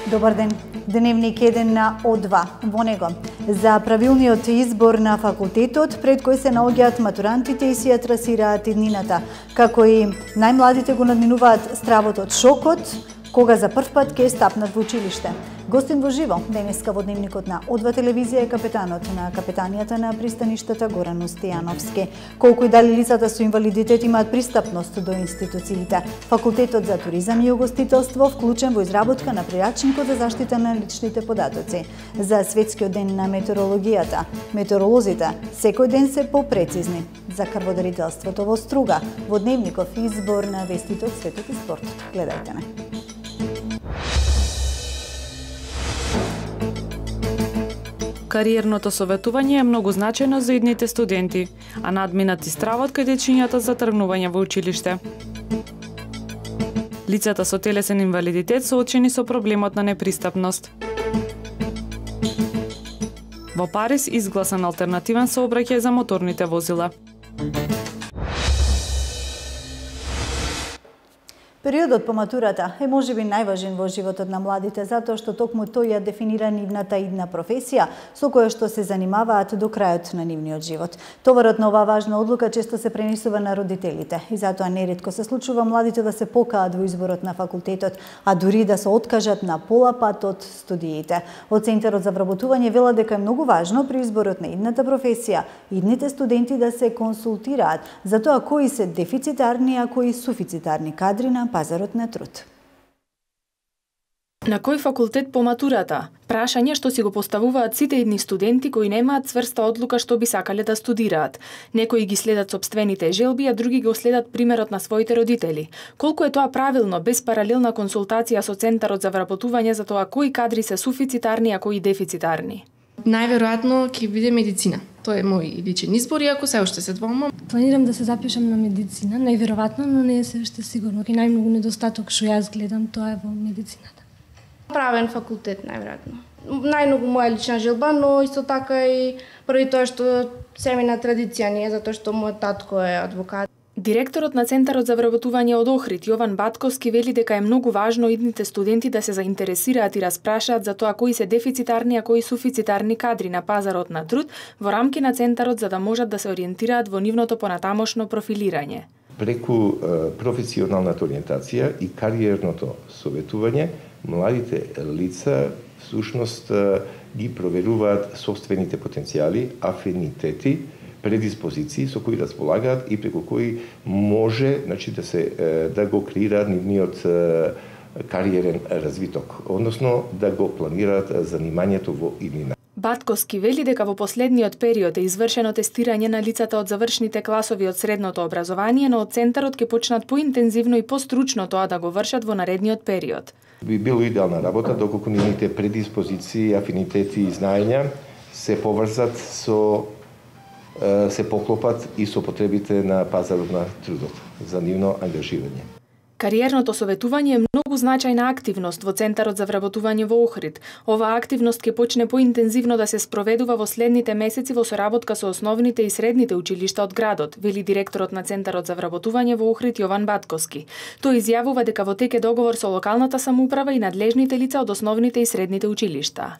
Добар ден. Дневник 1 на О2. Во него за правилниот избор на факултетот пред кој се наоѓаат матурантите и си ја трасираат иднината, како и најмладите го надминуваат стравот од шокот кога за прв пат ќе стапнат во училиште. Гостин во живо денеска во дневникот на О2 телевизија е капетанот на капетанијата на пристаништата Горан Устијановски. Колку и дали лицата со инвалидитет имаат пристапност до институциите. Факултетот за туризам и угостителство вклучен во изработка на прирачникот за заштита на личните податоци. За светскиот ден на метеорологијата, метеоролозите секој ден се попрецизни. За крводарителството во Струга, во дневников избор на вестите од светот и спортот. Гледајте не. Кариерното советување е многу значајно за идните студенти, а надминат и стравот кај дечињата за тргнување во училиште. Лицата со телесен инвалидитет соочени со проблемот на непристапност. Во Париз изгласан алтернативен сообраќај за моторните возила. Периодот по матурата е можеби најважен во животот на младите, затоа што токму тој ја дефинира нивната идна професија со која што се занимаваат до крајот на нивниот живот. Товарот на оваа важна одлука често се пренесува на родителите и затоа неретко се случува младите да се покаат во изборот на факултетот, а дури да се откажат на пола пат од студиите. Од Центарот за вработување велат дека е многу важно при изборот на идната професија идните студенти да се консултираат за тоа кои се дефицитарни, а кои суфицитарни кадри на пазарот на труд. На кој факултет по матурата? Прашање што си го поставуваат сите идни студенти кои немаат цврста одлука што би сакале да студираат. Некои ги следат сопствените желби, а други го следат примерот на своите родители. Колку е тоа правилно без паралелна консултација со Центарот за вработување за тоа кои кадри се суфицитарни, а кои дефицитарни? Најверојатно ќе биде медицина. Тоа е мој личен избор, иако се уште се двомам. Планирам да се запишам на медицина, најверојатно, но не е се уште сигурно. И најмногу недостаток што јас гледам, тоа е во медицината. Правен факултет, најверојатно. Најмногу моја лична желба, но исто така и први тоа што семејна традиција не е, затоа што мојот татко е адвокат. Директорот на Центарот за вработување од Охрид, Јован Батковски, вели дека е многу важно идните студенти да се заинтересираат и распрашаат за тоа кои се дефицитарни, а кои суфицитарни кадри на пазарот на труд во рамки на Центарот за да можат да се ориентираат во нивното понатамошно профилирање. Преку професионалната ориентација и кариерното советување, младите лица всушност ги проверуваат собствените потенцијали, афинитети, предиспозиции со кои располагаат и преку кои може да го креираат нивниот кариерен развиток, односно да го планираат занимањето во иднина. Батковски вели дека во последниот период е извршено тестирање на лицата од завршните класови од средното образование, но од Центарот ќе почнат поинтензивно и постручно тоа да го вршат во наредниот период. Би било идеална работа доколку нивните предиспозиции, афинитети и знаења се поврзат се поклопат и со потребите на пазарот на трудот за нивно ангажирање. Кариерното советување е многу значајна активност во Центарот за вработување во Охрид. Оваа активност ќе почне поинтензивно да се спроведува во следните месеци во соработка со основните и средните училишта од градот, вели директорот на Центарот за вработување во Охрид Јован Батковски. Тој изјавува дека во тек е договор со локалната самоуправа и надлежните лица од основните и средните училишта.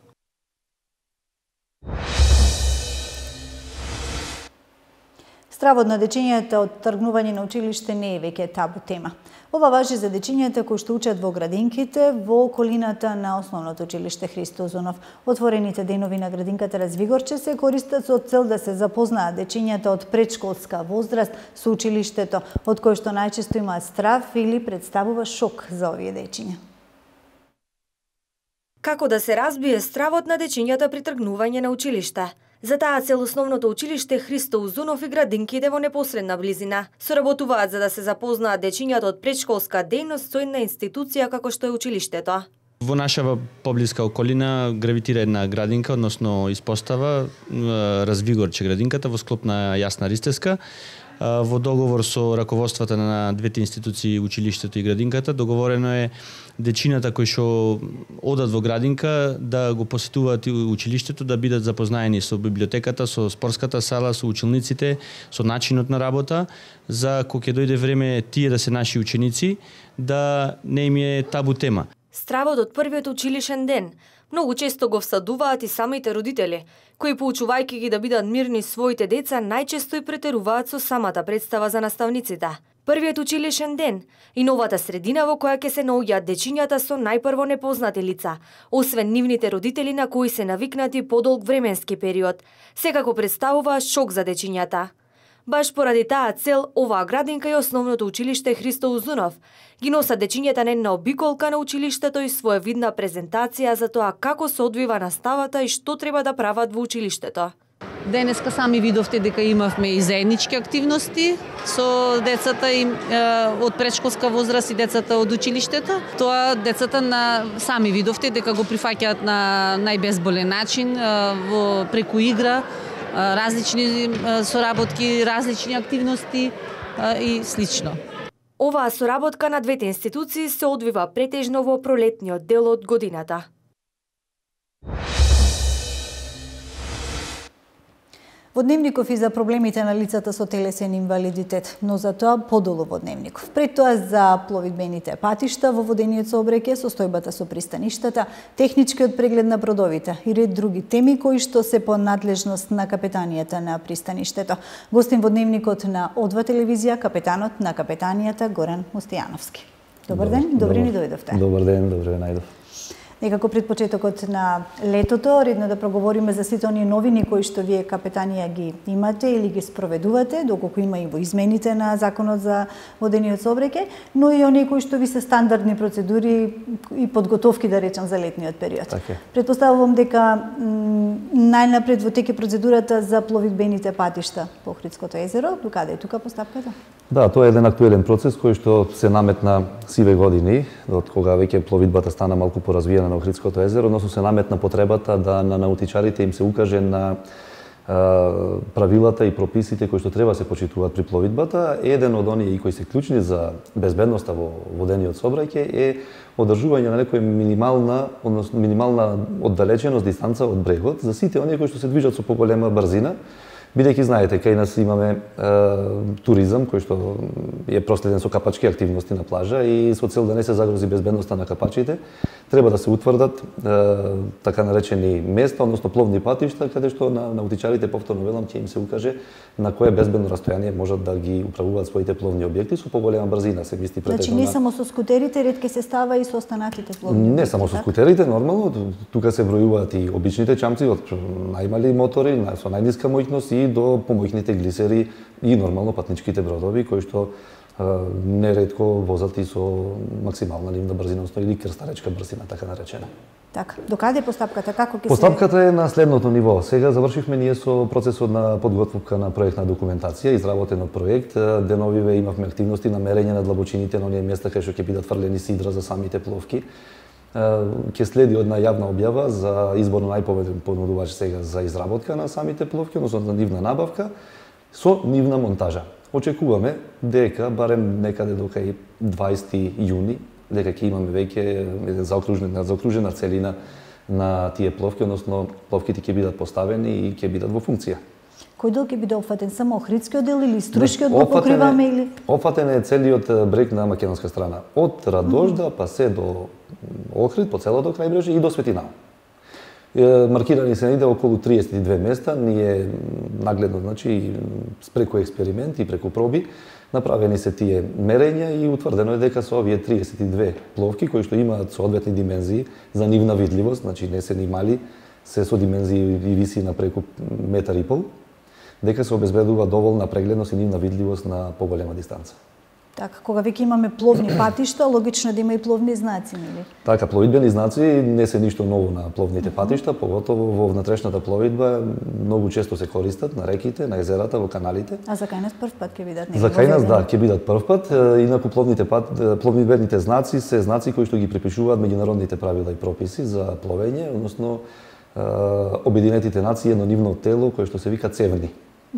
Стравот на дечињата од тргнување на училиште не е веќе табу тема. Ова важи за дечињата кои што учат во градинките во околината на основното училиште Христо Узунов. Отворените денови на градинката Развигорче се користат со цел да се запознаат дечињата од предшколска возраст со училиштето, од кој што најчесто имаат страв или представува шок за овие дечиња. Како да се разбие стравот на дечињата при тргнување на училиште? За таа цел основното училиште Христо Узунов и градинките во непосредна близина соработуваат за да се запознаат дечињата од предшколска дејност со една институција како што е училиштето. Во наша поблиска околина гравитира една градинка, односно испостава Развигорче градинката во склоп на Јасна Ристевска. Во договор со раководствата на двете институции, училиштето и градинката, договорено е дечината кои што одат во градинка да го посетуваат и училиштето, да бидат запознаени со библиотеката, со спортската сала, со училниците, со начинот на работа, за кога ќе дојде време тие да се наши ученици, да не им е табу тема. Стравот од првиот училишен ден многу често го всадуваат и самите родители, кои поучувајќи ги да бидат мирни своите деца, најчесто и претеруваат со самата представа за наставниците. Првиот училишен ден и новата средина во која ќе се наоѓаат дечињата со најпрво непознати лица, освен нивните родители на кои се навикнати подолг временски период, секако представува шок за дечињата. Баш поради таа цел, оваа градинка и основното училиште Христо Узунов ги носат дечињата на една обиколка на училиштето и своевидна презентација за тоа како се одвива наставата и што треба да прават во училиштето. Денеска сами видовте дека имавме и заеднички активности со децата и од претшколска возраст и децата од училиштето. Тоа децата сами видовте дека го прифаќаат на најбезболен начин, преку игра, различни соработки, различни активности и слично. Оваа соработка на двете институции се одвива претежно во пролетниот дел од годината. Во Дневников и за проблемите на лицата со телесен инвалидитет, но за тоа подолу во Дневников. Пред тоа за пловидбените патишта во водениот сообраќај, состојбата со пристаништата, техничкиот преглед на бродовите и ред други теми кои што се по надлежност на капетанијата на пристаништето. Гостин во Дневникот на О2 телевизија, капетанот на капетанијата Горан Мустијановски. Добар ден, добре ни дојдовте. Добар ден, добре најдов. Некако пред почетокот на летото, редно да проговориме за сите оние новини кои што вие капетанија ги имате или ги спроведувате, доколку има и во измените на Законот за водениот сообраќај, но и оние кои што ви се стандардни процедури и подготовки, да речам, за летниот период. Okay. Предпоставувам дека најнапред во теке процедурата за пловидбените патишта по Охридското езеро. Докаде е тука постапката? Да, тоа е еден актуелен процес кој што се наметна сиве години, од кога веќе пловидбата стана малку поразвиена на Охридското езеро, но се наметна потребата да на наутичарите им се укаже на правилата и прописите кои што треба се почитуваат при пловидбата. Еден од оние и кои се клучни за безбедноста во водениот сообраќај е одржување на некоја минимална оддалеченост, дистанца од брегот за сите оние кои што се движат со поголема брзина. Бидејќи знаете, кај нас имаме туризам кој што е проследен со капачки активности на плажа и со цел да не се загрози безбедноста на капачите, треба да се утврдат така наречени места, односно пловни патишта, каде што на наутичарите, повторно велам, ќе им се укаже на кое безбедно растојание можат да ги управуваат своите пловни објекти со поголема брзина, се мисли претежно. Значи не само со скутерите, ред ке се става и со останатите пловни објекти. Не само со скутерите, нормално, тука се бројуваат и обичните чамци од најмали мотори со најниска моќност и до помојните глисери и нормално патничките бродови кои што неретко возат и со максимална нивна брзина, или крстаречка брзина, така наречена. Така, докаде постапката, како ќе Постапката е на следното ниво. Сега завршивме ние со процесот на подготовка на проектна документација, изработен од проект. Деновиве имавме активности на мерење на длабочините на оние места кај што ќе бидат фрлени сидра за самите пловки. Ќе следи една јавна објава за избор на најповеден понудувач сега за изработка на самите пловки, односно за нивна набавка, со нивна монтажа. Очекуваме дека барем некаде до кај 20 јуни дека ќе имаме веќе заокружена целина на тие пловки, односно пловките ќе бидат поставени и ќе бидат во функција. Кој дел ќе биде опфатен, само Охридскиот дел или Струшкиот го покриваме или? Опфатен е целиот брег на македонска страна, од Радожда па се до Охрид, по целото крајбрежје и до Светинал. Маркирани се иде околу 32 места, ние нагледно, значи, преку експеримент и преку проби, направени се тие мерења и утврдено е дека со овие 32 пловки кои што имаат соодветни димензии за нивна видливост, значи не се ни мали, се со димензии и висина преку 1,5 метар, дека се обезбедува доволна прегледност и нивна видливост на поголема дистанца. Така, кога веќе имаме пловни патишта, логично да има и пловни знаци, нели? Така, пловидбени знаци не се ништо ново на пловните патишта, поготово во внатрешната пловидба многу често се користат на реките, на езерата, во каналите. А за кај нас прв пат ќе бидат За кај нас да, ќе бидат прв пат. Инаку пловидбените знаци се знаци кои што ги припишуваат меѓународните правила и прописи за пловење, односно Обединетите нации едно нивно тело кое што се вика ЦЕВНИ.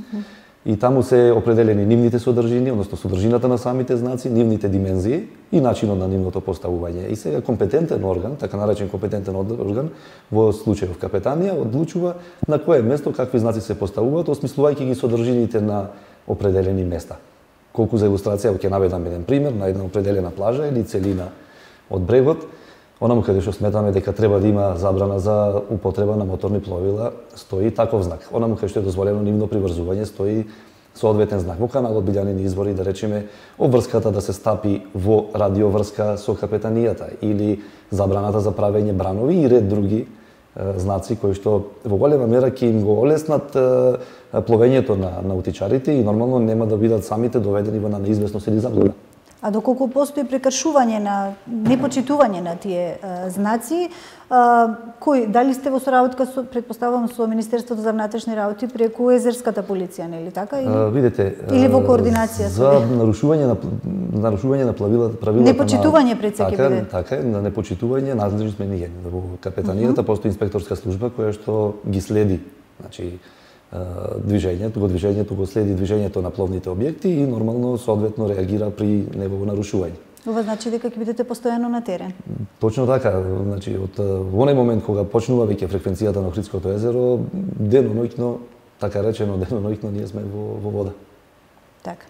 И таму се определени нивните содржини, односно содржината на самите знаци, нивните димензии и начинот на нивното поставување. И сега компетентен орган, така наречен компетентен орган, во случајов капетанија, одлучува на кое место какви знаци се поставуваат, осмислувајќи ги содржините на определени места. Колку за илустрација ќе наведам еден пример, на една определена плажа или целина од брегот, Онаму каде што сметаме дека треба да има забрана за употреба на моторни пловила, стои таков знак. Онаму каде што е дозволено нивно приврзување, стои соодветен знак. Во каналот Билјанини извори, да речеме, обврската да се стапи во радиоврска со капетанијата или забраната за правење бранови и ред други знаци кои што во голема мера ќе им го олеснат пловењето на наутичарите и нормално нема да бидат самите доведени во неизвестност или заблуда. А доколку постои прекршување на непочитување на тие знаци, дали сте во соработка со, предпоставувам, со Министерството за внатрешни работи преку езерската полиција, нели така? Видете, или во координација за нарушување на правилата непочитување пред се ќе биде. Така е, на непочитување надлежни сме ние. Во капетанијата постои инспекторска служба која што ги следи, значи движењето го следи движењето на пловните објекти и нормално соодветно реагира при негово нарушување. Ова значи дека ќе бидете постојано на терен. Точно така, значи од оној момент кога почнува веќе фреквенцијата на Охридското езеро, деноноќно, така речено деноноќно ние сме во вода. Така.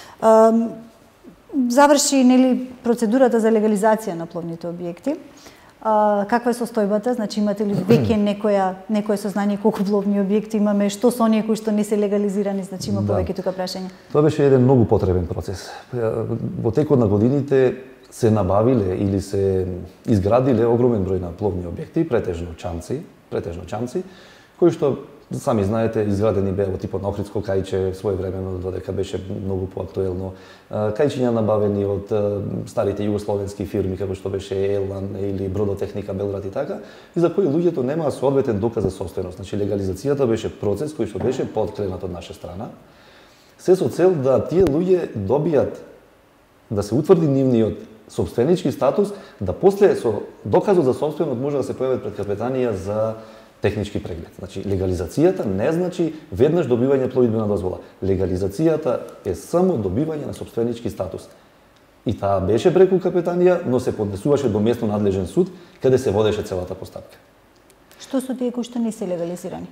Заврши нели процедурата за легализација на пловните објекти. Каква е состојбата? Значи имате ли веќе некое сознание колку пловни објекти имаме, што со оние кои што не се легализирани, значи има повеќе тука прашања? Тоа беше еден многу потребен процес. Во текот на годините се набавиле или се изградиле огромен број на пловни објекти, претежно чамци, кои што сами знаете, изградени беа во типот на Охридско кајче, своевремено додека беше многу поактуелно. Кајчиња набавени од старите југословенски фирми, како што беше Елан или Бродотехника Белград и така, и за кои луѓето немаа соодветен доказ за собственост. Значи, легализацијата беше процес кој што беше подкренат од наша страна, се со цел да тие луѓе добијат, да се утврди нивниот собственички статус, да после со доказот за собственост може да се појават пред капетанија за технички преглед. Значи, легализацијата не значи веднаш добивање пловидбена дозвола. Легализацијата е само добивање на собственички статус. И таа беше преку капетанија, но се поднесуваше до местно надлежен суд, каде се водеше целата постапка. Што со тие кои што не се легализирани?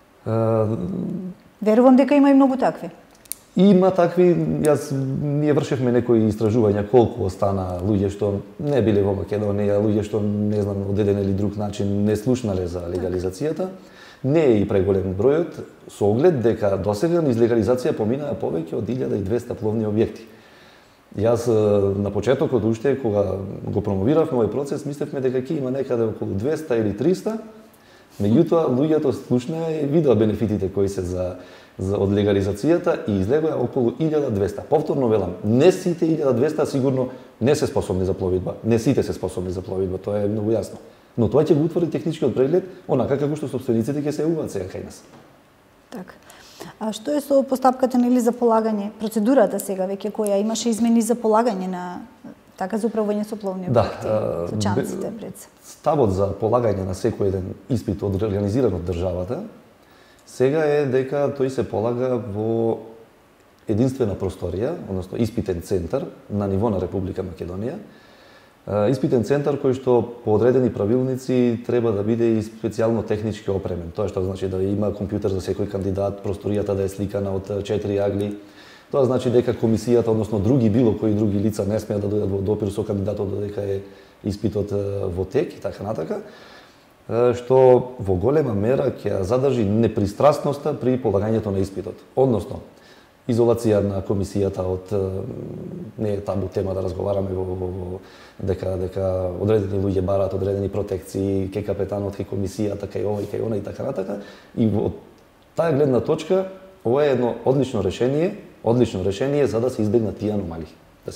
Верувам дека има и многу такви. Има такви, ние вршевме некои истражувања колку остана луѓе што не биле во Македонија, луѓе што не знам од еден или друг начин не слушнале за легализацијата. Не е и преголем бројот, со оглед дека досега низ легализација поминаа повеќе од 1200 пловни објекти. Јас на почетокот уште кога го промовиравме овој процес, мислевме дека ќе има некаде околу 200 или 300. Меѓутоа луѓето слушнаа и видоа бенефитите кои се од легализацијата и излегоа околу 1200. Повторно велам, не сите 1200 сигурно не се способни за пловидба. Не сите се способни за пловидба, тоа е многу јасно. Но тоа ќе го утврди техничкиот преглед, онака како што собствениците ќе се јавуваат сега кај нас. Така. А што е со постапката нели за полагање, процедурата сега веќе која имаше измени за полагање на така за управување со пловни објекти, со чамците пред се? Ставот за полагање на секој еден испит организиран од државата сега е дека тој се полага во единствена просторија, односно испитен центар на ниво на Република Македонија. Испитен центар кој што по одредени правилници треба да биде и специјално технички опремен. Тоа што значи да има компјутер за секој кандидат, просторијата да е сликана од 4 агли. Тоа значи дека комисијата, односно било кои други лица не смеат да дојдат во допир со кандидатот додека е испитот во тек и така натака, што во голема мера ќе задржи непристрасноста при полагањето на испитот. Односно, изолација на комисијата од не е табу тема да разговараме дека одредени луѓе бараат одредени протекции, кај капетанот, кај комисијата, кај ова и кај она и така натака. И во таа гледна точка, ова е едно одлично решение за да се избегнат тие аномалии,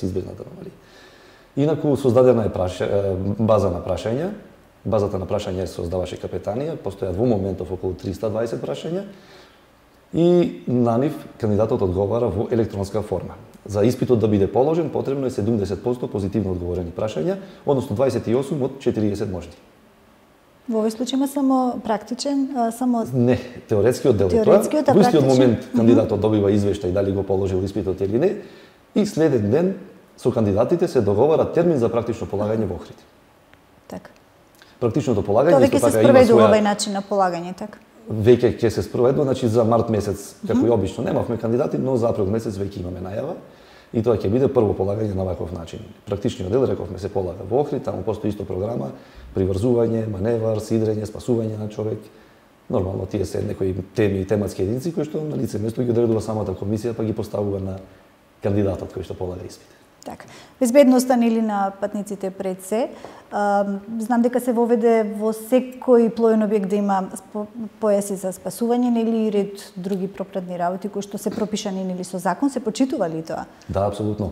Инаку создадена е база на прашања. Базата на прашања се создаваше капетанија, постојат во моментов околу 320 прашања и на нив кандидатот одговара во електронска форма. За испитот да биде положен, потребно е 70% позитивно одговорени прашања, односно 28 од 40 можни. Во овој случај има само практичен, само... Не, теоретскиот дел е тоа. Во истиот момент кандидатот добива извештај дали го положил испитот или не и следен ден со кандидатите се договара термин за практично полагање во Охрид. Така. Практичното полагање тоа веќе се спроведува овој начин на полагање, така? Веќе ќе се спроведува, значи за март месец, како и обично, немавме кандидати, но за април месец веќе имаме најава. И тоа ќе биде прво полагање на ваков начин. Практичниот дел, рековме, се полага во Охрид, таму постои исто програма, приврзување, маневар, сидрење, спасување на човек. Нормално тие се некои теми и тематски единици кои што на лице место ги одредува самата комисија, па ги поставува на кандидатот кој што полага испит. Така. Безбедноста нели на патниците пред се. Знам дека се воведе во секој пловен објект да има појаси за спасување нели и ред други пропратни работи кои што се пропишани нели со закон, се почитува ли тоа? Да, апсолутно.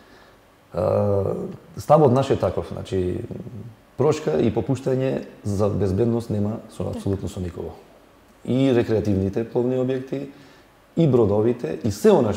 Ставот наш е таков, значи прошка и попуштање за безбедност нема апсолутно со никого. И рекреативните пловни објекти, и бродовите, и се она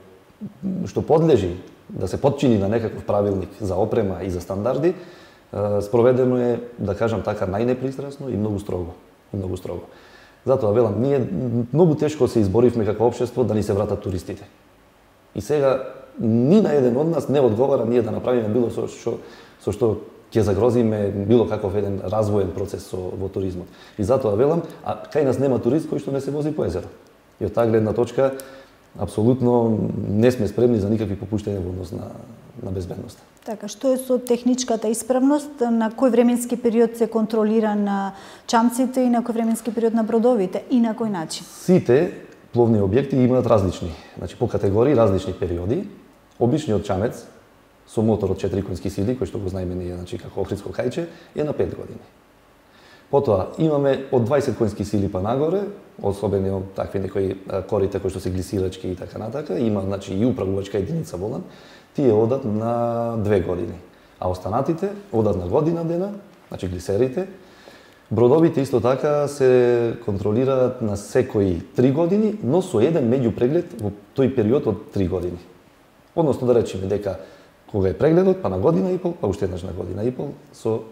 што подлежи да се подчини на некаков правилник за опрема и за стандарди, спроведено е, да кажам така, најнепристрасно и многу строго. Затоа велам, ние многу тешко се изборивме како општество да ни се вратат туристите. И сега ни на еден од нас не одговара ние да направиме било со што ќе загрозиме било каков еден развоен процес во туризмот. И затоа велам, а кај нас нема турист кој што не се вози по езеро. И од таа гледна точка апсолутно не сме спремни за никакви попуштања во однос на безбедноста. Така, што е со техничката исправност? На кој временски период се контролира на чамците и на кој временски период на бродовите и на кој начин? Сите пловни објекти имаат различни, значи по категории различни периоди. Обичниот чамец со мотор од 4 конски сили, кој што го знаеме ние, значи како охридско кајче, е на 5 години. Потоа имаме од 20 конски сили па нагоре, особено такви некои корите кои што се глисирачки и така натака, има значи и управувачка единица волан, тие одат на 2 години. А останатите одат на година дена, значи глисерите. Бродовите исто така се контролираат на секои 3 години, но со еден меѓупреглед во тој период од 3 години. Односно да речеме дека кога е прегледот, па на година и пол, па уште еднаш на година и пол со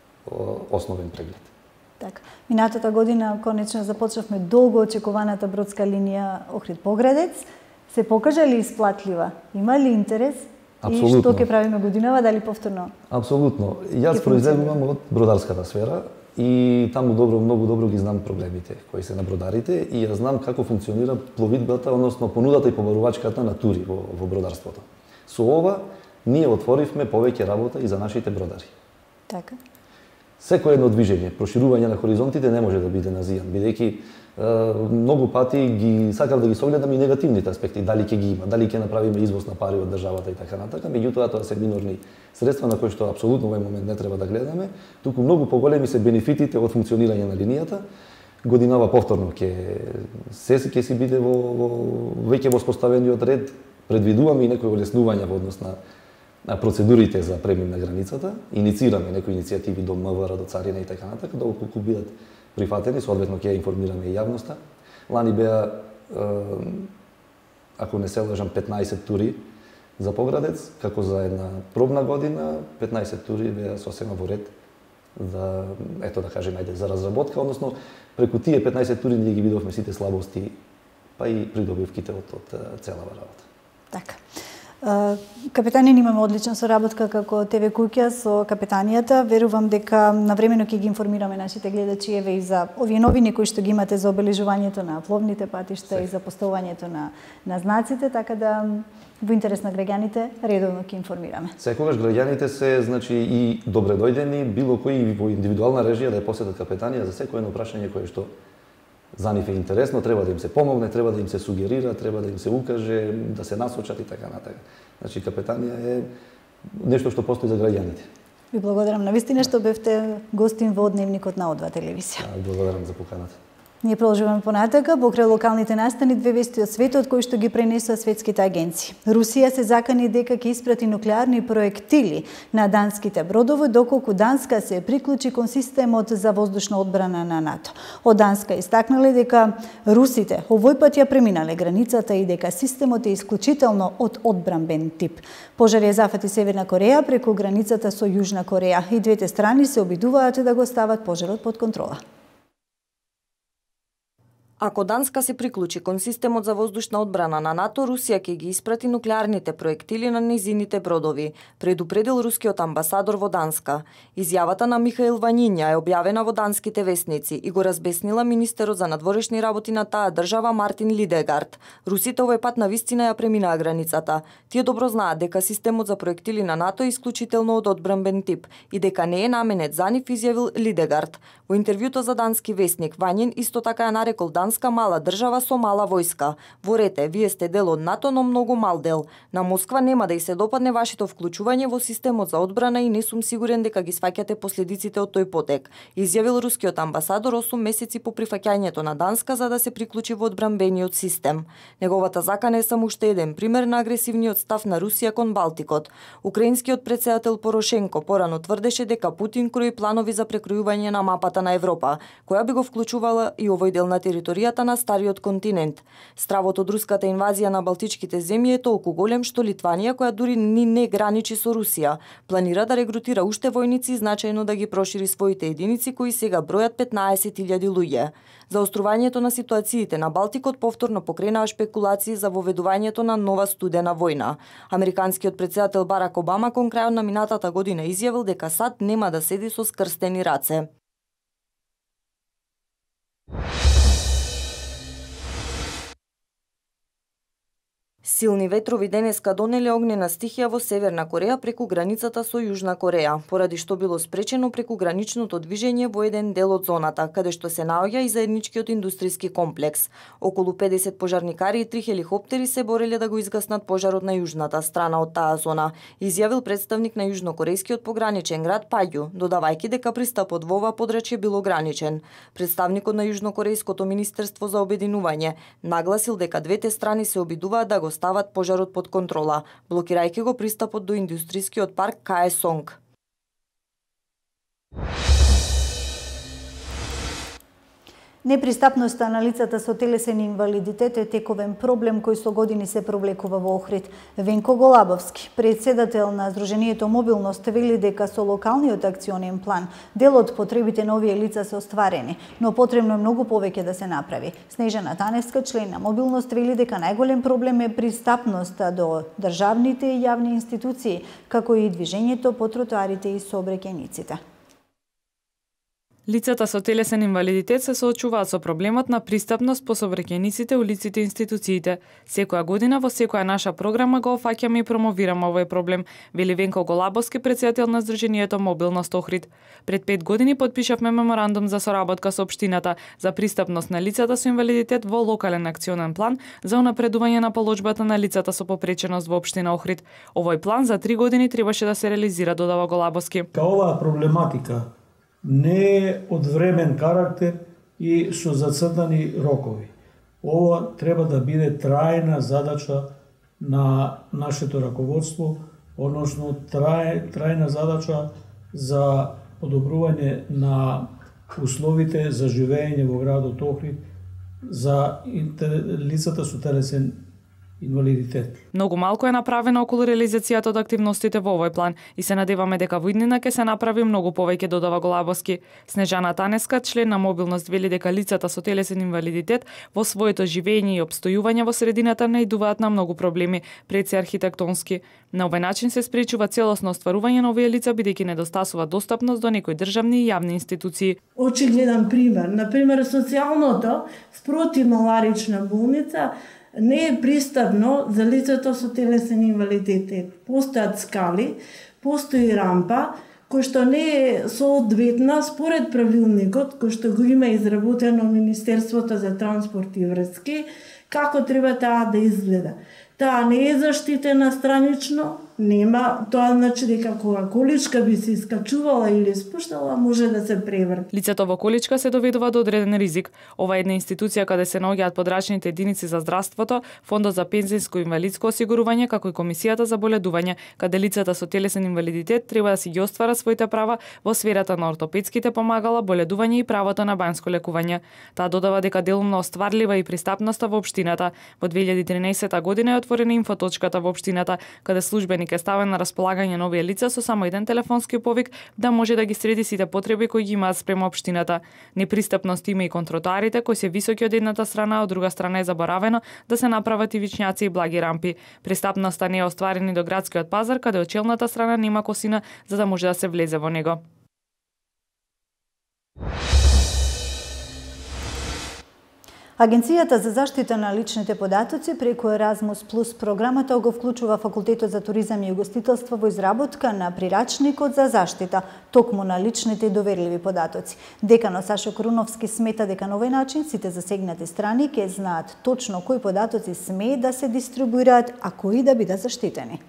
основен преглед. Така. Минатата година конечно започнавме долго очекуваната бродска линија Охрид-Поградец. Се покажа ли исплатлива? Има ли интерес? Апсолутно. И што ќе правиме годинава, дали повторно? Апсолутно. Јас произлегувам од бродарската сфера и таму многу добро ги знам проблемите кои се на бродарите и ја знам како функционира пловидбата, односно понудата и побарувачката на тури во бродарството. Со ова ние отворивме повеќе работа и за нашите бродари. Така. Секој едно движење, проширување на хоризонтите не може да биде на зијан, бидејќи многу пати ги сакав да ги согледам и негативните аспекти, дали ќе ги има, дали ќе направиме извоз на пари од државата и така натака, меѓутоа тоа се минорни средства на кои што апсолутно во овој момент не треба да гледаме, туку многу поголеми се бенефитите од функционирање на линијата. Годинава повторно ќе си биде веќе во споставениот ред, предвидуваме и некои олеснувања во однос на процедурите за премин на границата, иницираме некои иницијативи до МВР, до царина и така натака, доколку бидат прифатени, соодветно ќе информираме и јавноста. Лани беа, ако не се лажам, 15 тури за Поградец, како за една пробна година, 15 тури беа сосема во ред за, ето да кажем, ајде, за разработка, односно преку тие 15 тури ние ги видовме сите слабости, па и придобивките од целава работа. Така. Капетанин имаме одлична соработка како ТВ Куќа со капетанијата. Верувам дека навремено ќе ги информираме нашите гледачи еве и за овие новини кои што ги имате за обележувањето на пловните патишта и за поставувањето на знаците, така да во интерес на граѓаните редовно ќе информираме. Секогаш граѓаните се значи и добре дојдени било кој во индивидуална режија да ја посетат капетанија за секој едно прашање кое што за нив е интересно, треба да им се помогне, треба да им се сугерира, треба да им се укаже, да се насочат и така натака. Значи капетанија е нешто што постои за граѓаните. Ви благодарам навистина што бевте гостин во Дневникот на О2 телевизија. Благодарам за поканата. Ние продолжуваме понатака, покрај локалните настани, две вести од светот кои што ги пренесува светските агенции. Русија се закани дека ќе испрати нуклеарни проектили на данските бродови, доколку Данска се приклучи кон системот за воздушна одбрана на НАТО. Од Данска истакнале дека русите овој пат ја преминале границата и дека системот е исклучително од одбранбен тип. Пожар ја зафати Северна Кореја преку границата со Јужна Кореја и двете страни се обидуваат да го стават пожарот под контрола. Ако Данска се приклучи кон системот за воздушна одбрана на НАТО, Русија ќе ги испрати нуклеарните проектили на нејзините бродови, предупредил рускиот амбасадор во Данска. Изјавата на Михаил Вањинја е објавена во данските весници и го разбеснила министерот за надворешни работи на таа држава Мартин Лидегард. Русите овој пат навистина ја преминаа границата. Тие добро знаат дека системот за проектили на НАТО е исклучително од одбранбен тип и дека не е наменет за нив, изјавил Лидегард. Во интервјуто за дански весник, Вањин исто така ја нарекол Данска мала држава со мала војска. Во рете, вие сте дел од НАТО, но многу мал дел. На Москва нема да ѝ се допадне вашето вклучување во системот за одбрана и не сум сигурен дека ги сваќате последиците од тој потек, изјавил рускиот амбасадор 8 месеци по прифаќањето на Данска за да се приклучи во одбранбениот систем. Неговата закана е само уште еден пример на агресивниот став на Русија кон Балтикот. Украинскиот претседател Порошенко порано тврдеше дека Путин крои планови за прекројување на мапата на Европа, која би го вклучувала и овој дел на територијата на стариот континент. Стравот од руската инвазија на балтичките земји е толку голем што Литванија, која дури ни не граничи со Русија, планира да регрутира уште војници и значајно да ги прошири своите единици кои сега бројат 15.000 луѓе. Заострувањето на ситуациите на Балтикот повторно покренаа шпекулации за воведувањето на нова студена војна. Американскиот претседател Барак Обама кон крајот на минатата година изјавил дека САД нема да седи со скрстени раце. Силни ветрови денеска донеле огнена стихија во Северна Кореја преку границата со Јужна Кореја, поради што било спречено прекуграничното движење во еден дел од зоната, каде што се наоѓа и заедничкиот индустријски комплекс. Околу 50 пожарникари и 3 хеликоптери се бореле да го изгаснат пожарот на јужната страна од таа зона, изјавил представник на јужнокорејскиот пограничен град Паѓу, додавајќи дека пристапот во ова подрачје бил ограничен. Представникот на јужнокорејското министерство за обединување нагласил дека двете страни се обидуваат да го стават пожарот под контрола, блокирајќи го пристапот до индустријскиот парк Каесонг. Непристапноста на лицата со телесен инвалидитет е тековен проблем кој со години се провлекува во Охрид. Венко Голабовски, председател на Сдруженијето Мобилност, вели дека со локалниот акционен план дел од потребите на овие лица се остварени, но потребно е многу повеќе да се направи. Снежана Таневска, член на Мобилност, вели дека најголем проблем е пристапноста до државните и јавни институции, како и движењето по тротоарите и сообраќајниците. Лицата со телесен инвалидитет се соочуваат со проблемот на пристапност по сообраќајниците, улиците и институциите. Секоја година во секоја наша програма го офаќаме и промовираме овој проблем, вели Венко Голабовски, председател на Сдруженијето Мобилност Охрид. Пред 5 години потпишавме меморандум за соработка со општината за пристапност на лицата со инвалидитет во локален акционен план за унапредување на положбата на лицата со попреченост во општина Охрид. Овој план за 3 години требаше да се реализира, додава Голабовски. Оваа проблематика не е од времен карактер и со зацртани рокови. Ова треба да биде трајна задача на нашето раководство, односно трајна задача за подобрување на условите за живење во градот Охрид за лицата со телесен инвалидитет. Многу малку е направено околу реализацијата од активностите во овој план и се надеваме дека во иднина ќе се направи многу повеќе, додава Голабовски. Снежана Танеска, член на Мобилност, вели дека лицата со телесен инвалидитет во своето живење и обстојување во средината наидуваат на многу проблеми, пред се архитектонски. На овој начин се спречува целосно остварување на овие лица бидејќи недостасува достапност до некои државни и јавни институции. Очигледен пример, например социјалното спроти маларична болница не е пристапно за лицето со телесен инвалидитет. Постојат скали, постои рампа, кој што не е соодветна според правилникот кој што го има изработено Министерството за транспорт и врски, како треба таа да изгледа. Таа не е заштитена странично, нема, тоа значи дека кога количка би се искачувала или спуштала, може да се преврти. Лицето во количка се доведува до одреден ризик. Ова е една институција каде се наоѓаат подрачните единици за здравството, Фондот за пензионско и инвалидско осигурување, како и Комисијата за боледување, каде лицата со телесен инвалидитет треба да си ги остварат своите права во сферата на ортопедските помагала, боледување и правото на банјско лекување. Таа додава дека делумно остварлива и пристапноста во општината. Во 2013 година е отворена инфоточката во општината, каде службеник прирачник е ставен на располагање на овие лица со само еден телефонски повик да може да ги среди сите потреби кои ги имаат спрема општината. Непристапност има и кон тротоарите кои се високи од едната страна, од друга страна е заборавено да се направат ивичњаци и благи рампи. Пристапноста не е остварена до градскиот пазар, каде од челната страна нема косина за да може да се влезе во него. Агенцијата за заштита на личните податоци преку Еразмус Плюс програмата го вклучува Факултетот за туризам и угостителство во изработка на прирачникот за заштита токму на личните и доверливи податоци. Деканот Сашо Коруновски смета дека на овој начин сите засегнати страни ќе знаат точно кои податоци смеат да се дистрибуираат, а кои да бидат заштитени.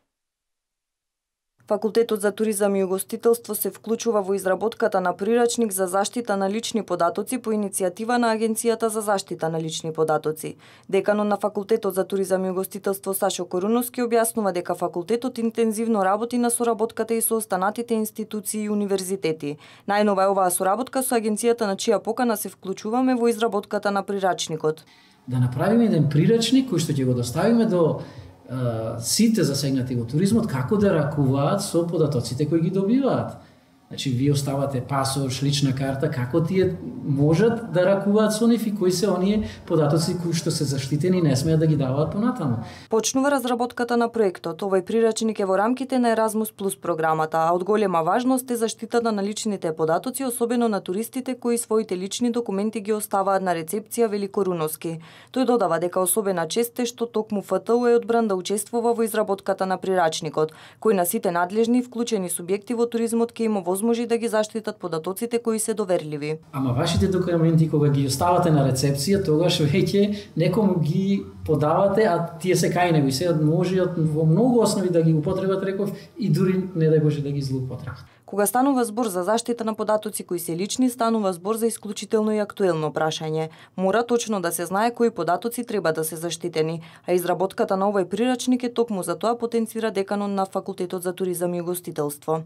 Факултетот за туризам и угостителство се вклучува во изработката на прирачник за заштита на лични податоци по иницијатива на Агенцијата за заштита на лични податоци. Деканот на Факултетот за туризам и угостителство Сашо Коруновски објаснува дека факултетот интензивно работи на соработката и со останатите институции и универзитети. Најнова е оваа соработка со Агенцијата на чија покана се вклучуваме во изработката на прирачникот. Да направиме еден прирачник кој што ќе го доставиме до сите засегнати во туризмот како да ракуваат со податоците кои ги добиваат. Значи, вие оставате пасош, лична карта, како тие можат да ракуваат со нив и кои се оние податоци кои што се заштитени не смеат да ги даваат понатаму. Почнува разработката на проектот. Овој прирачник е во рамките на Еразмус Плюс програмата, а од голема важност е заштитата на личните податоци, особено на туристите кои своите лични документи ги оставаат на рецепција, вели Коруновски. Тој додава дека особена чест е што токму ФТУ е одбран да учествува во изработката на прирачникот, кој на сите надлежни и вклучени субјекти во туризмот ќе има возможи да ги заштитат податоците кои се доверливи. Ама вашите документи кога ги оставате на рецепција, тогаш веќе некому ги подавате, а тие се кај него и се може во многу основи да ги употребат, реков, и дури не дај Боже да ги злоупотребат. Кога станува збор за заштита на податоци кои се лични, станува збор за исклучително и актуелно прашање. Мора точно да се знае кои податоци треба да се заштитени, а изработката на овој прирачник е токму за тоа, потенцира деканот на Факултетот за туризам и угостителство.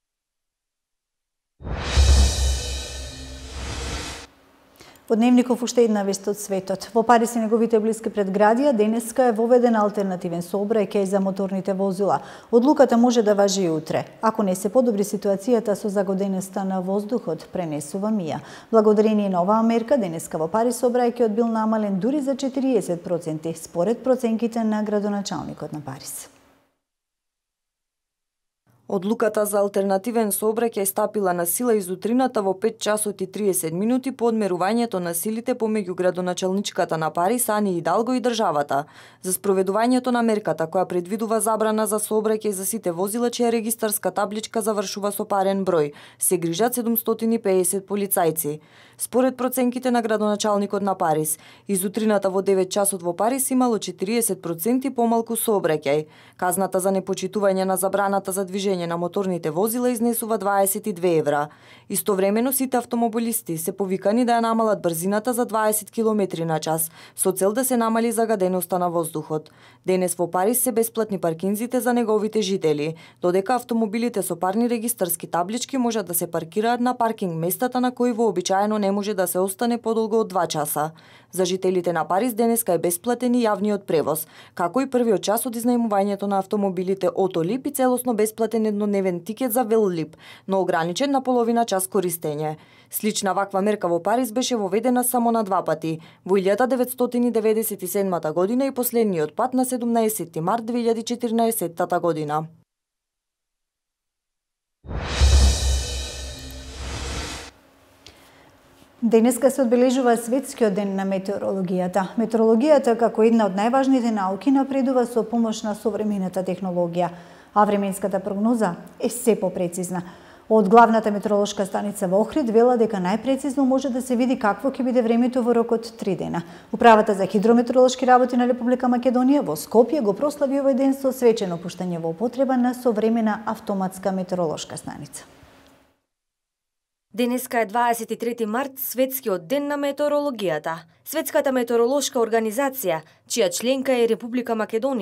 Од Дневников уште една вест од светот. Во Париз и неговите блиски предградија денеска е воведен алтернативен сообраќај за моторните возила. Одлуката може да важи и утре. Ако не се подобри ситуацијата со загоденоста на воздухот, пренесува Мија. Благодарение на оваа мерка, денеска во Париз сообраќајот бил намален дури за 40%, според проценките на градоначалникот на Париз. Одлуката за алтернативен сообраќај стапила на сила изутрината во 5 часот и 30 минути по одмерувањето на силите помеѓу градоначалничката на Париз Ани Идалго и државата. За спроведувањето на мерката, која предвидува забрана за сообраќај за сите возила чија регистарска табличка завршува со парен број, се грижат 750 полицајци. Според проценките на градоначалникот на Париз, изутрината во 9 часот во Париз имало 40% помалку сообраќај. Казната за непочитување на забраната за движење на моторните возила изнесува 22 евра. Истовремено сите автомобилисти се повикани да ја намалат брзината за 20 км на час, со цел да се намали загаденоста на воздухот. Денес во Париз се бесплатни паркинзите за неговите жители, додека автомобилите со парни регистарски таблички можат да се паркираат на паркинг местата на кои вообичаено не може да се остане подолго од 2 часа. За жителите на Париз денеска е бесплатен и јавниот превоз, како и првиот час од изнајмувањето на автомобилите Отолип и целосно бесплатен еднодневен тикет за Веллип, но ограничен на половина час користење. Слична ваква мерка во Париз беше воведена само на 2 пати, во 1997 година и последниот пат на 17 март 2014 година. Денеска се одбележува Светскиот ден на метеорологијата. Метеорологијата, како една од најважните науки, напредува со помош на современата технологија, а временската прогноза е се попрецизна. Од главната метеоролошка станица во Охрид вела дека најпрецизно може да се види какво ќе биде времето во рок од 3 дена. Управата за хидрометеоролошки работи на Република Македонија во Скопје го прослави овој ден со свечено пуштање во употреба на современа автоматска метеоролошка станица. Денеска е 23 март, Светскиот ден на метеорологијата. Светската метеоролошка организација, чија членка е Република Македонија,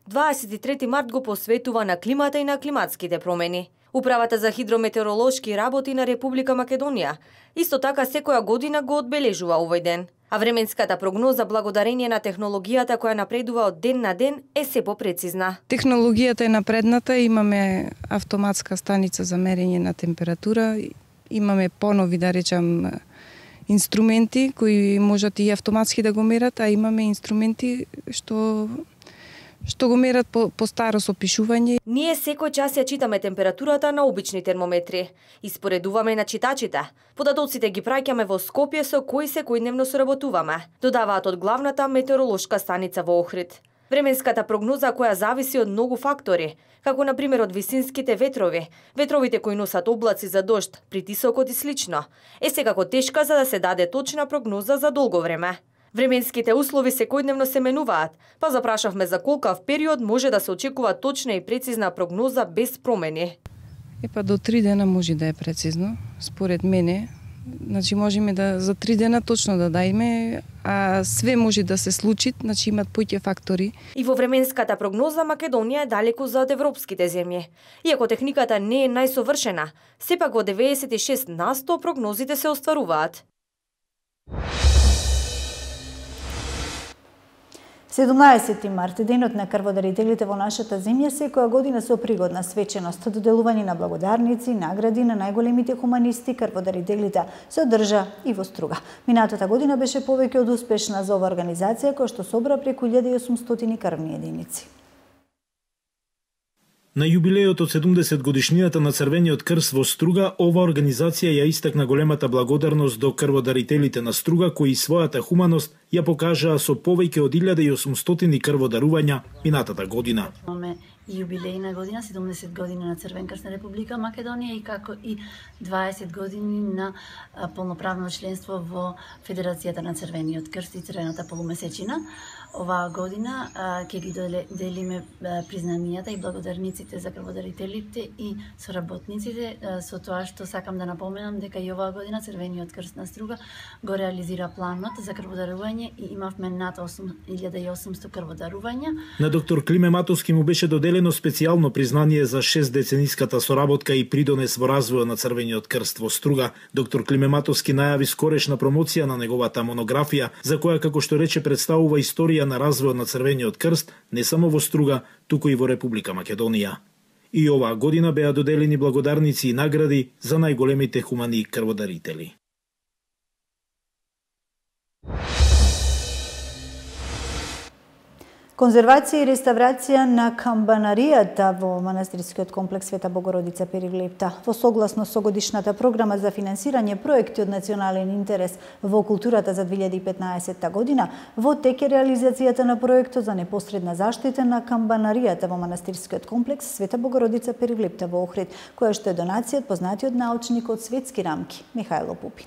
23 март го посветува на климата и на климатските промени. Управата за хидрометеоролошки работи на Република Македонија исто така секоја година го одбележува овој ден. А временската прогноза, благодарение на технологијата која напредува од ден на ден, е се попрецизна. Технологијата е напредната, имаме автоматска станица за мерење на температура, имаме понови, да речам, инструменти кои можат и автоматски да го мерат, а имаме инструменти што го мерат по старо со пишување. Ние секој час ја читаме температурата на обични термометри. Испоредуваме на читачите. Податоците ги праќаме во Скопје со кои секојдневно соработуваме, додаваат од главната метеоролошка станица во Охрид. Временската прогноза која зависи од многу фактори, како на пример од висинските ветрови, ветровите кои носат облаци за дожд, притисокот и слично, е секако тешка за да се даде точна прогноза за долго време. Временските услови секојдневно се менуваат, па запрашавме за колкав период може да се очекува точна и прецизна прогноза без промени. До 3 дена може да е прецизно, според мене. Значи можеме да за 3 дена точно да дајме, а све може да се случи, значи имат поќе фактори. И во временската прогноза Македонија е далеку зад европските земји. Иако техниката не е најсовршена, сепак во 96% прогнозите се остваруваат. 17 март, денот на крводарителите во нашата земја, секоја година со пригодна свеченост, доделување на благодарници, награди на најголемите хуманисти, крводарителите, се одржа и во Струга. Минатата година беше повеќе од успешна за ова организација, која што собра преку 1800 крвни единици. На јубилејот од 70 годишнината на Црвениот крст во Струга, ова организација ја истакна големата благодарност до крводарителите на Струга, кои својата хуманост ја покажаа со повеќе од 1800 крводарувања минатата година. Имаме јубилејна година, 70 години на Црвен крст на Република Македонија и како и 20 години на полноправно членство во Федерацијата на Црвениот крст и Црвената полумесечина. Оваа година ќе ги делиме признанијата и благодарниците за крводарителите и соработниците, со тоа што сакам да напоменам дека и оваа година Црвениот крст на Струга го реализира планот за крводарување и имавме над 1800 крводарувања. На доктор Климе Матовски му беше доделено специјално признание за 6-децениската соработка и придонес во развојот на Црвениот крст во Струга. Доктор Климе Матовски најави скорешна промоција на неговата монографија, за која, како што рече, представува историја на развојот на Црвениот крст не само во Струга, туку и во Република Македонија. И оваа година беа доделени благодарници и награди за најголемите хумани крводарители. Конзервација и реставрација на камбанаријата во манастирскиот комплекс Света Богородица Перивлепта. Во согласно со годишната програма за финансирање проекти од национален интерес во културата за 2015 година, во тек е реализацијата на проектот за непосредна заштита на камбанаријата во манастирскиот комплекс Света Богородица Перивлепта во Охрид, која што е донација од познатиот научник од светски рамки Михајло Пупин.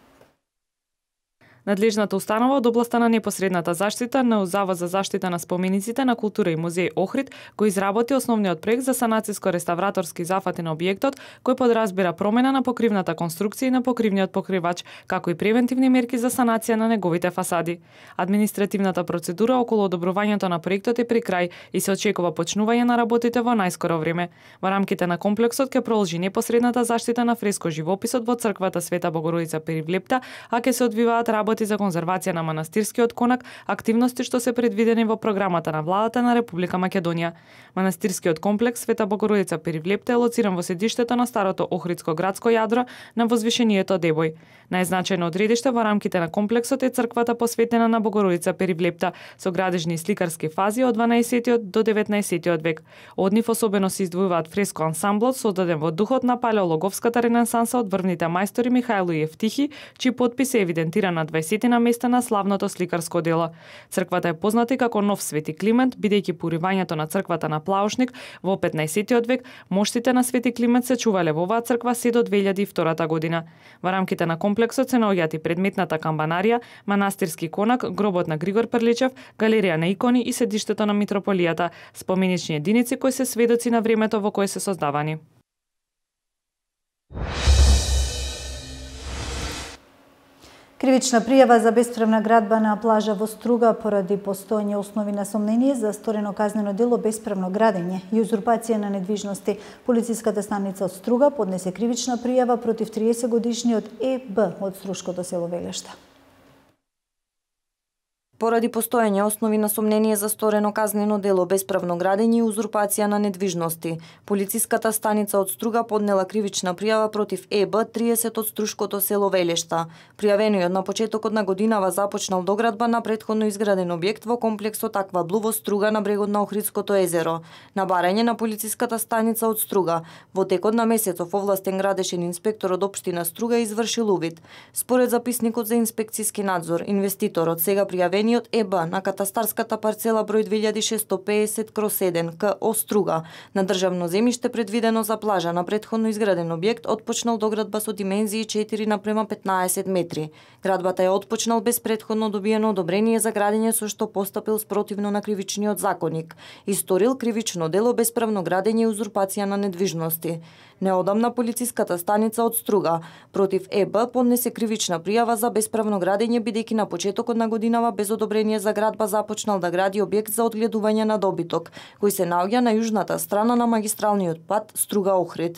Надлежната установа од областа на непосредната заштита на Завод за заштита на спомениците на култура и музеј Охрид го изработи основниот проект за санациско-реставраторски зафати на објектот, кој подразбира промена на покривната конструкција и на покривниот покривач, како и превентивни мерки за санација на неговите фасади. Административната процедура околу одобрувањето на проектот е при крај и се очекува почнување на работите во најскоро време. Во рамките на комплексот ќе продолжи непосредната заштита на фреско живописот во црквата Света Богородица Перивлепта, а ќе се одвиваат работи за конзервација на манастирскиот конак, активности што се предвидени во програмата на владата на Република Македонија. Манастирскиот комплекс Света Богородица Перивлепта е лоциран во седиштето на старото Охридско градско јадро на возвишението Дебој. Најзначајно одредиште во рамките на комплексот е црквата посветена на Богородица Перивлепта со градежни и сликарски фази од 12 до 19 век. Од нив особено се издвојуваат фреско ансамблот создаден во духот на палеологовската ренесанса од врвните мајстори Михајло и Евтихи, чиј подпис е евидентиран на 20 на места на славното сликарско дело. Црквата е позната и како нов Свети Климент, бидејќи по уривањето на црквата на Плаушник во 15 век, моштите на Свети Климент се чувале во оваа црква се до 2002 година. Во рамките на комплексот се наоѓаат и предметната камбанарија, манастирски конак, гробот на Григор Прличев, галерија на икони и седиштето на митрополијата, споменични единици кои се сведоци на времето во кое се создавани. Кривична пријава за бесправна градба на плажа во Струга поради постоење основи на сомнение за сторено казнено дело бесправно градење и узурпација на недвижности. Полициската станица од Струга поднесе кривична пријава против 30-годишниот ЕБ од Струшкото село Велешта. Поради постоење основи на сомнение за сторено казнено дело бесправно градење и узурпација на недвижности, полициската станица од Струга поднела кривична пријава против ЕБ 30 од Струшкото село Велешта. Пријавениот на почетокот на годинава започнал доградба на претходно изграден објект во комплексот Акваблу во Струга на брегот на Охридското езеро, на барање на полициската станица од Струга. Во текот на месецов овластен градешен инспектор од општина Струга извршил увид. Според записникот за инспекцијски надзор, инвеститорот сега пријавен од ЕБ на катастарската парцела број 2650/7 КО Струга на државно земјиште предвидено за плажа на претходно изграден објект отпочнал доградба со димензии 4:15 метри. Градбата е отпочнал без претходно добиено одобрение за градење со што постапил спротивно на кривичниот законник и сторил кривично дело бесправно градење и узурпација на недвижности. Неодамна полициската станица од Струга против ЕБ поднесе кривична пријава за бесправно градење бидејќи на почетокот на годинава без одобрение за градба започнал да гради објект за одгледување на добиток, кој се наоѓа на јужната страна на магистралниот пат Струга-Охрид.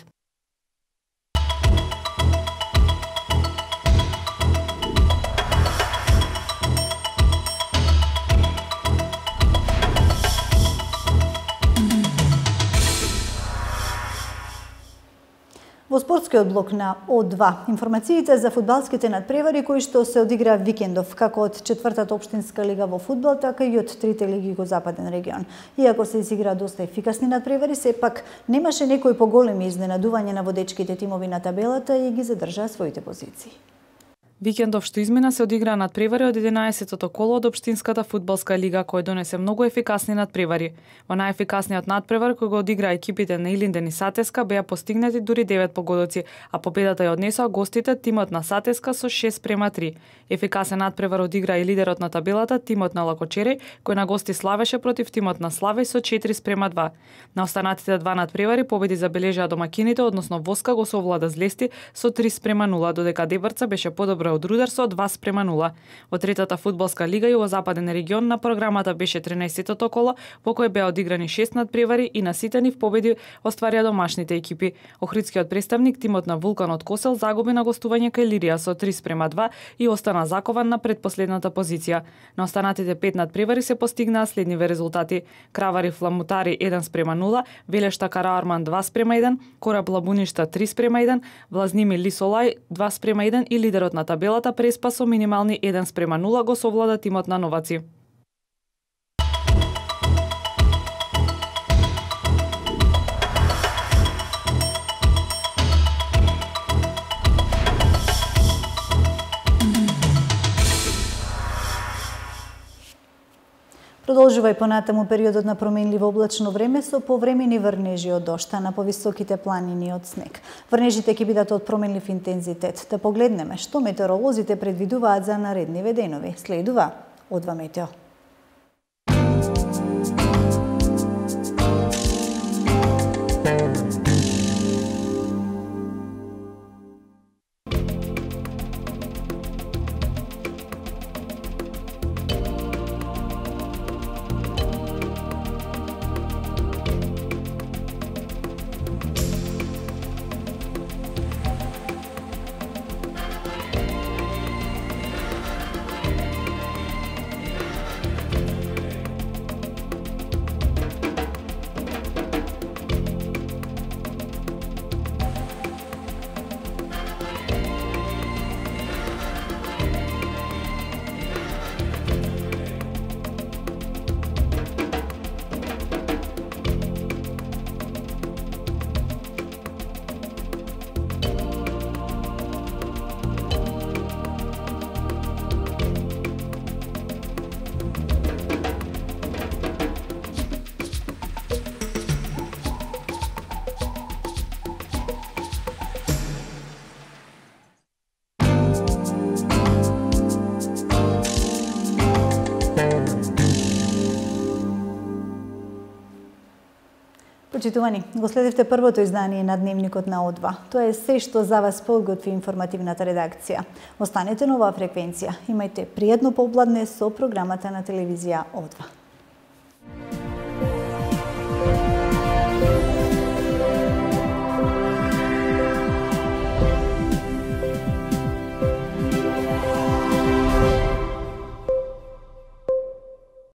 Во спортскиот блок на О2, информациите за фудбалските надпревари кои што се одигра викендов, како од 4-та општинска лига во фудбал, така и од 3 лиги во Западен регион. Иако се изигра доста ефикасни надпревари, сепак немаше некои поголеми изненадувања на водечките тимови на табелата и ги задржаа своите позиции. Викендов што измина се одигра надпревари од 11-тото коло од општинската фудбалска лига кој донесе многу ефикасни надпревари. Во најефикасниот надпревар кој го одигра екипите на Илинден и Сатеска беа постигнати дури 9 погодоци, а победата ја однесоа гостите тимот на Сатеска со 6:3. Ефикасен надпревар одигра и лидерот на табелата тимот на Лакочереј кој на гости славеше против тимот на Славеј со 4:2. На останатите два надпревари победи забележаа домакините, односно Воска го совлада Злести со 3:0, додека Дебрца беше подобро од Рудар со 2:0. Во третата фудбалска лига Југозападен регион на програмата беше 13-тото коло, во кое беа одиграни 6 надпревари и на сите нив победи остварија домашните екипи. Охридскиот представник тимот на Вулкан од Косел загуби на гостување кај Лирија со 3:2 и остана закован на предпоследната позиција. На останатите 5 надпревари се постигнаа следниве резултати: Кравари Фламутари 1:0, Велешта Караарман 2:1, Кораб Лабуништа 3:1, Влазними Лисолај 2:1 и лидерот на табелата Преспа со минимални 1:0 го совлада тимот на Новаци. Продолжува и понатаму периодот на променливо облачно време со повремени врнежи од дошта на повисоките планини од снег. Врнежите ќе бидат од променлив интензитет. Да погледнеме што метеоролозите предвидуваат за наредниве денови. Следува О2 Метео. Почитувани, го следевте првото издание на Дневникот на О2. Тоа е се што за вас подготви информативната редакција. Останете на оваа фреквенција. Имајте пријатно попладне со програмата на телевизија О2.